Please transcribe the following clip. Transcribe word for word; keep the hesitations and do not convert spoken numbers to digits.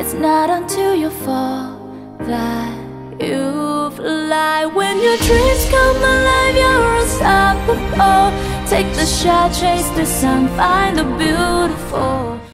It's not until you fall that you fly. When your dreams come alive, you're unstoppable. Take the shot, chase the sun, find the beautiful.